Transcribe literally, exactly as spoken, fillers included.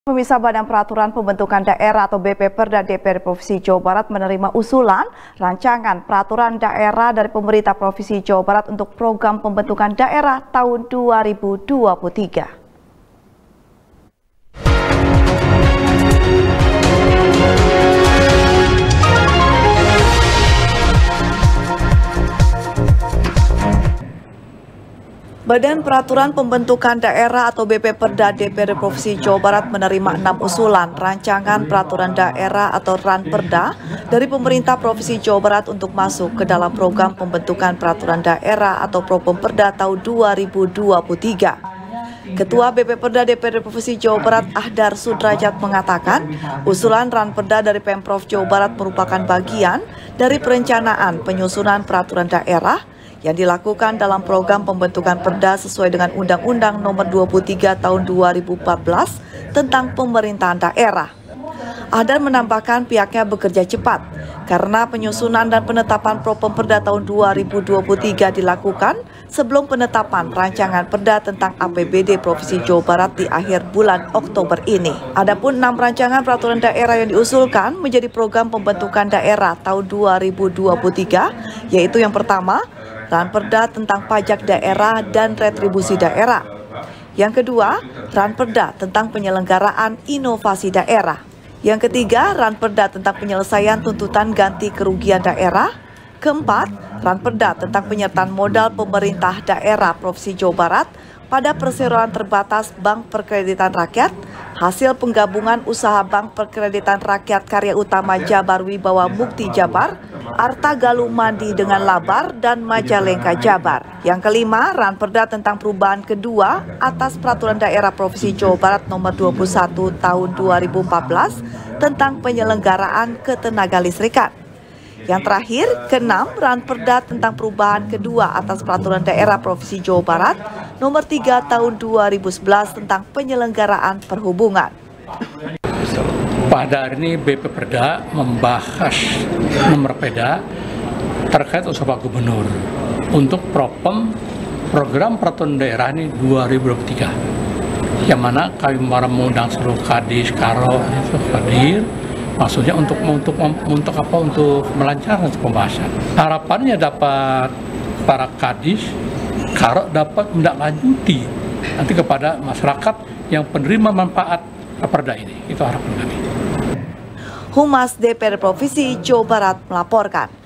Pemirsa, Badan Peraturan Pembentukan Daerah atau B P Perda D P R Provinsi Jawa Barat menerima usulan rancangan peraturan daerah dari pemerintah Provinsi Jawa Barat untuk program pembentukan daerah tahun dua ribu dua puluh tiga. Badan Peraturan Pembentukan Daerah atau B P Perda D P R Provinsi Jawa Barat menerima enam usulan rancangan peraturan daerah atau Ranperda dari pemerintah Provinsi Jawa Barat untuk masuk ke dalam program pembentukan peraturan daerah atau Propemperda tahun dua ribu dua puluh tiga. Ketua B P Perda D P R Provinsi Jawa Barat Ahdar Sudrajat mengatakan, usulan Ranperda dari Pemprov Jawa Barat merupakan bagian dari perencanaan penyusunan peraturan daerah yang dilakukan dalam program pembentukan perda sesuai dengan Undang-Undang Nomor dua puluh tiga Tahun dua ribu empat belas tentang pemerintahan daerah. Ahdar menambahkan pihaknya bekerja cepat karena penyusunan dan penetapan Propemperda tahun dua ribu dua puluh tiga dilakukan sebelum penetapan rancangan perda tentang A P B D Provinsi Jawa Barat di akhir bulan Oktober ini. Adapun enam rancangan peraturan daerah yang diusulkan menjadi program pembentukan daerah tahun dua ribu dua puluh tiga, yaitu yang pertama, Ranperda tentang pajak daerah dan retribusi daerah. Yang kedua, Ranperda tentang penyelenggaraan inovasi daerah. Yang ketiga, Ranperda tentang penyelesaian tuntutan ganti kerugian daerah. Keempat, Ranperda tentang penyertaan modal pemerintah daerah Provinsi Jawa Barat pada perseroan terbatas Bank Perkreditan Rakyat, hasil penggabungan usaha Bank Perkreditan Rakyat Karya Utama Jabar Wibawa Mukti Jabar, Arta Galuh Mandi dengan Labar, dan Majalengka Jabar. Yang kelima, Ranperda tentang perubahan kedua atas Peraturan Daerah Provinsi Jawa Barat Nomor dua puluh satu Tahun dua ribu empat belas tentang penyelenggaraan ketenaga listrikan. Yang terakhir, keenam, Ranperda tentang perubahan kedua atas Peraturan Daerah Provinsi Jawa Barat Nomor tiga Tahun dua ribu sebelas tentang penyelenggaraan perhubungan. Pada hari ini B P Perda membahas nomor perda terkait usaha Pak Gubernur untuk propem program peraturan daerah ini dua ribu dua puluh tiga, yang mana kami mengundang seluruh kadis, karo itu hadir. Maksudnya untuk untuk untuk apa? Untuk melancarkan pembahasan. Harapannya dapat para kadis, karo dapat menindaklanjuti nanti kepada masyarakat yang penerima manfaat perda ini. Itu harapan kami. Humas D P R Provinsi Jawa Barat melaporkan.